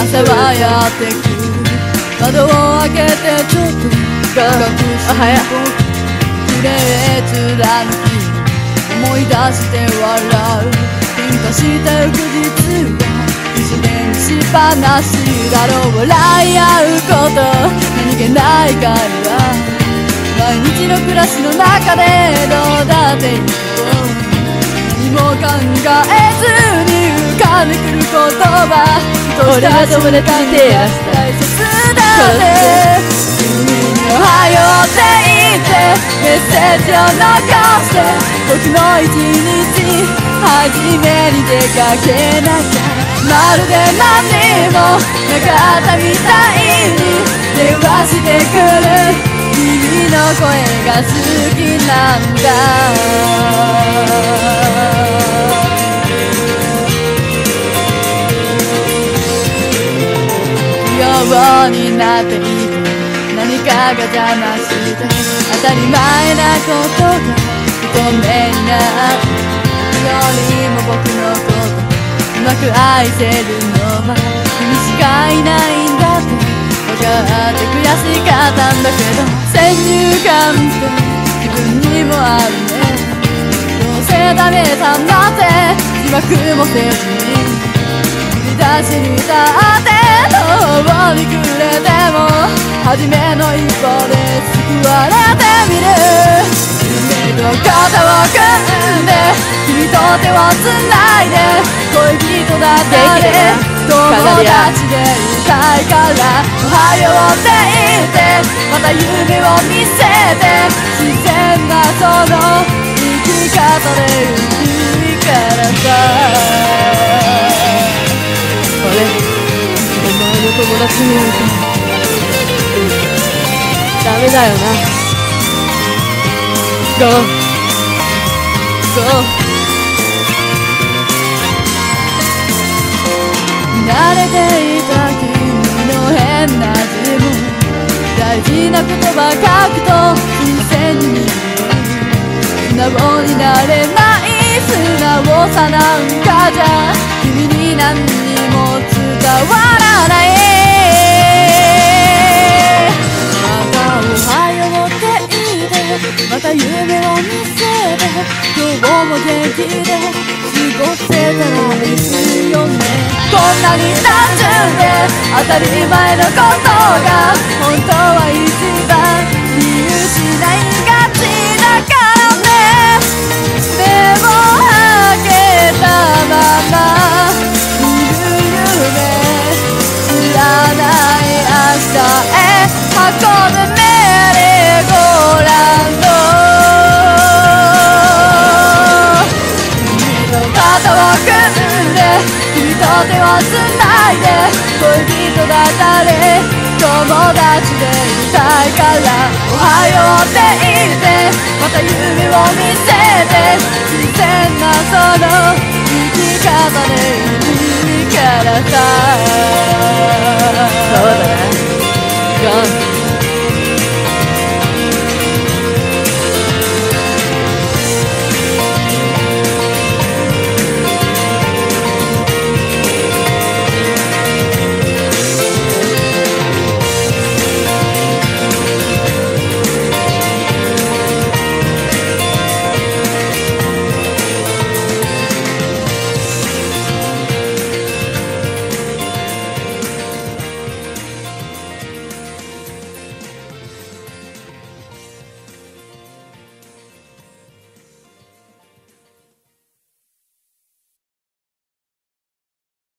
朝はやってくる。窓を開けてちょっと隠しフレーズ貫き思い出して笑う。喧嘩した翌日は自然しっぱなしだろう。笑い合うこと何気ない会話。毎日の暮らしの中でどうだっていいこと何も考えずに浮かんでくる言葉。 俺が友達に手出した大切だって君におはようって言ってメッセージを残して僕の一日初めに出かけなきゃ。まるで何もなかったみたいに電話してくる。君の声が好きなんだ。ようになっていて何かが邪魔して当たり前なことが不透明になるよりも僕のことうまく愛せるのは君しかいないんだって分かって悔しかったんだけど先入観って自分にもあるね。どうせダメたんだって自爆もせずに振り出しに立って途方に暮れても初めの一歩で救われてみる。夢と肩を組んで君と手をつないで恋人だったり友達でいたいからおはようって言ってまた夢を見せて自然なその生き方でいいからさ。 俺お前の友達に会いたい。ダメだよな。ゴーゴー。 慣れていた君の変な自分大事な言葉書くと新鮮に見える。素直になれない素直さなんかじゃ君に何にも伝わらない。またおはようって言ってまた夢を見せて今日も元気で過ごせたらいいよね。こんなに単純で当たり前のことが本当は一番見失いがちだからね。目を開けたまま見る夢知らない明日へ運ぶメリーゴーランド。君の肩を組んで君と手をつないで恋人だったり友達でいたいからおはようって言ってまた夢を見せて自然なその生き方でいいからさ。